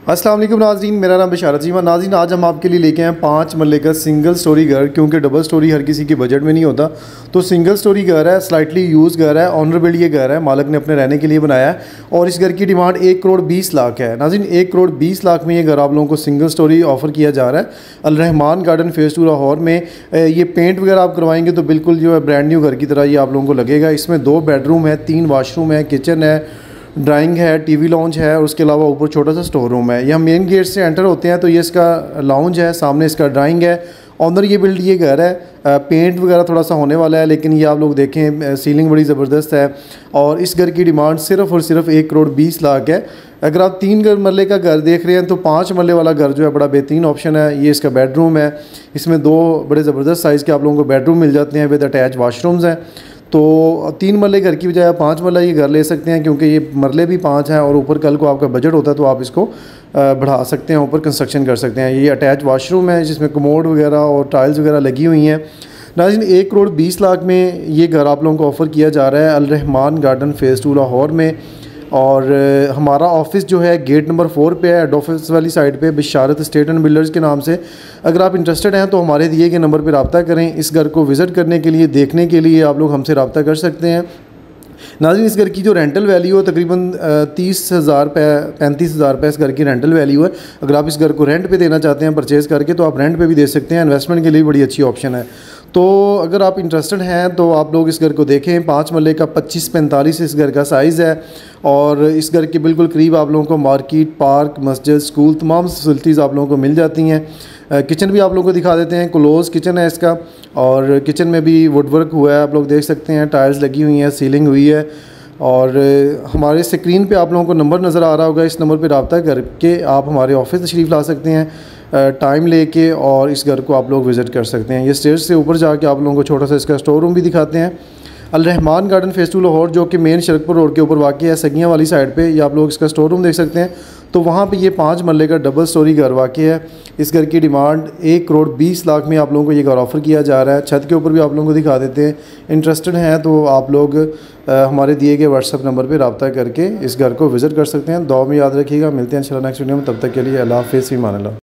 अस्सलाम वालेकुम नाज़रीन, मेरा नाम बिशारत जी। नाज़रीन, आज हम आपके लिए लेके आए 5 मरले का सिंगल स्टोरी घर, क्योंकि डबल स्टोरी हर किसी के बजट में नहीं होता। तो सिंगल स्टोरी घर है, स्लाइटली यूज़ घर है, ऑनरेबल ये घर है, मालिक ने अपने रहने के लिए बनाया है और इस घर की डिमांड 1 करोड़ 20 लाख है। नाज़रीन, 1 करोड़ 20 लाख में ये घर आप लोगों को सिंगल स्टोरी ऑफ़र किया जा रहा है अल रहमान गार्डन फेज़ 2 लाहौर में। ये पेंट वगैरह आप करवाएंगे तो बिल्कुल जो है ब्रांड न्यू घर की तरह ये आप लोगों को लगेगा। इसमें 2 बेडरूम है, 3 वाशरूम है, किचन है, ड्राइंग है, टीवी लाउंज है और उसके अलावा ऊपर छोटा सा स्टोर रूम है। यह मेन गेट से एंटर होते हैं तो ये इसका लाउंज है, सामने इसका ड्राइंग है। ऑनर ये घर है, पेंट वगैरह थोड़ा सा होने वाला है, लेकिन ये आप लोग देखें सीलिंग बड़ी ज़बरदस्त है। और इस घर की डिमांड सिर्फ़ और सिर्फ 1 करोड़ 20 लाख है। अगर आप 3 मरले का घर देख रहे हैं तो 5 मरले वाला घर जो है बड़ा बेहतरीन ऑप्शन है। ये इसका बेडरूम है, इसमें 2 बड़े ज़बरदस्त साइज़ के आप लोगों को बेडरूम मिल जाते हैं विद अटैच वाशरूम्स हैं। तो 3 मरले घर की बजाय 5 मरला ये घर ले सकते हैं, क्योंकि ये मरले भी 5 हैं और ऊपर कल को आपका बजट होता है तो आप इसको बढ़ा सकते हैं, ऊपर कंस्ट्रक्शन कर सकते हैं। ये अटैच वाशरूम है जिसमें कमोड वगैरह और टाइल्स वगैरह लगी हुई हैं। नाज़रीन, 1 करोड़ 20 लाख में ये घर आप लोगों को ऑफ़र किया जा रहा है अल रहमान गार्डन फेज़ 2 लाहौर में। और हमारा ऑफ़िस जो है गेट नंबर 4 पे है, हेड ऑफिस वाली साइड पे, बिशारत एस्टेट एंड बिल्डर्स के नाम से। अगर आप इंटरेस्टेड हैं तो हमारे दिए गए नंबर पर रब्ता करें। इस घर को विज़िट करने के लिए, देखने के लिए आप लोग हमसे रब्ता कर सकते हैं। नाज़रीन, इस घर की जो रेंटल वैल्यू है तकरीबन 30,000 रुपये 35,000 रुपये इस घर की रेंटल वैल्यू है। अगर आप इस घर को रेंट पे देना चाहते हैं परचेज़ करके तो आप रेंट पे भी दे सकते हैं। इन्वेस्टमेंट के लिए बड़ी अच्छी ऑप्शन है। तो अगर आप इंटरेस्टेड हैं तो आप लोग इस घर को देखें। 5 मरले का 25-45 इस घर का साइज़ है और इस घर के बिल्कुल करीब आप लोगों को मार्केट, पार्क, मस्जिद, स्कूल, तमाम फैसिलिटीज़ आप लोगों को मिल जाती हैं। किचन भी आप लोगों को दिखा देते हैं, क्लोज़ किचन है इसका और किचन में भी वुड वर्क हुआ है, आप लोग देख सकते हैं। टाइल्स लगी हुई हैं, सीलिंग हुई है और हमारे स्क्रीन पे आप लोगों को नंबर नज़र आ रहा होगा। इस नंबर पे रब्ता करके आप हमारे ऑफिस तशरीफ़ ला सकते हैं टाइम लेके और इस घर को आप लोग विज़िट कर सकते हैं। ये स्टेज से ऊपर जाके आप लोगों को छोटा सा इसका स्टोर रूम भी दिखाते हैं। अल रहमान गार्डन फेज़ 2 लाहौर जो कि मेन शरकपुर रोड के ऊपर वाक़ है, सगियाँ वाली साइड पे, ये आप लोग इसका स्टोर रूम देख सकते हैं। तो वहाँ पे ये 5 मरले का डबल स्टोरी घर वाक़ है। इस घर की डिमांड 1 करोड़ 20 लाख में आप लोगों को ये घर ऑफ़र किया जा रहा है। छत के ऊपर भी आप लोगों को दिखा देते हैं। इंटरेस्टेड हैं तो आप लोग हमारे दिए गए व्हाट्सअप नंबर पर रब्ता करके इस घर को विज़िट कर सकते हैं। दुआ में याद रखिएगा। मिलते हैं इंशाल्लाह नेक्स्ट वीडियो में, तब तक के लिए अल्लाह हाफ़िज़, फ़ी अमान अल्लाह।